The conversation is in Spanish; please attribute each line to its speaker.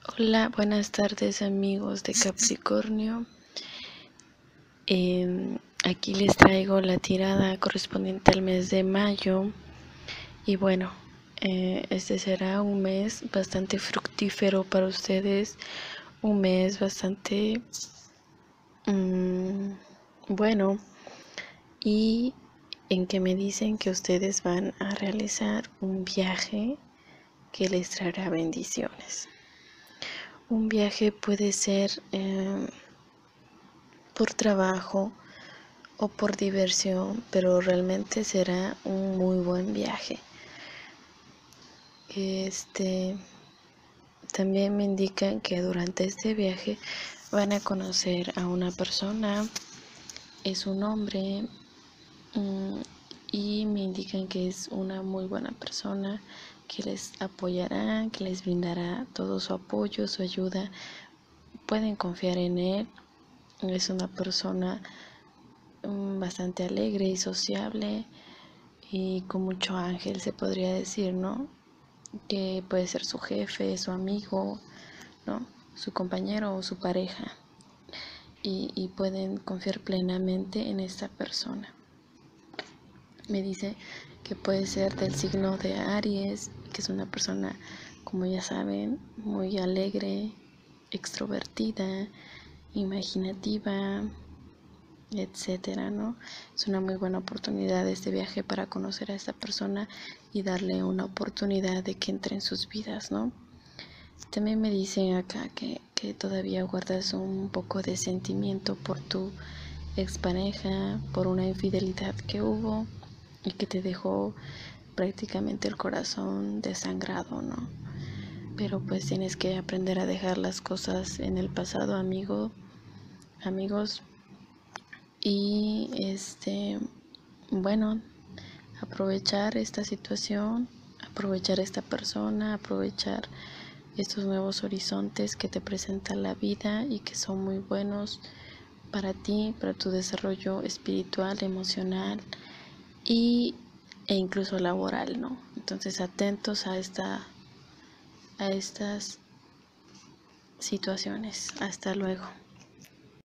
Speaker 1: Hola, buenas tardes amigos de Capricornio. Aquí les traigo la tirada correspondiente al mes de mayo. Y bueno, este será un mes bastante fructífero para ustedes. Un mes bastante bueno. Y en que me dicen que ustedes van a realizar un viaje que les traerá bendiciones. Un viaje puede ser por trabajo o por diversión, pero realmente será un muy buen viaje. También me indican que durante este viaje van a conocer a una persona, es un hombre, y me indican que es una muy buena persona, que les apoyará, que les brindará todo su apoyo, su ayuda. Pueden confiar en él. Es una persona bastante alegre y sociable y con mucho ángel, se podría decir, ¿no? Que puede ser su jefe, su amigo, ¿no? Su compañero o su pareja, y pueden confiar plenamente en esta persona. Me dice que puede ser del signo de Aries, que es una persona, como ya saben, muy alegre, extrovertida, imaginativa, etcétera, ¿no? Es una muy buena oportunidad este viaje para conocer a esta persona y darle una oportunidad de que entre en sus vidas, ¿no? También me dicen acá que todavía guardas un poco de sentimiento por tu expareja, por una infidelidad que hubo y que te dejó prácticamente el corazón desangrado, ¿no? Pero pues tienes que aprender a dejar las cosas en el pasado, amigos. Y bueno, aprovechar esta situación, aprovechar esta persona, aprovechar estos nuevos horizontes que te presenta la vida y que son muy buenos para ti, para tu desarrollo espiritual, emocional e incluso laboral, ¿no? Entonces, atentos a estas situaciones. Hasta luego.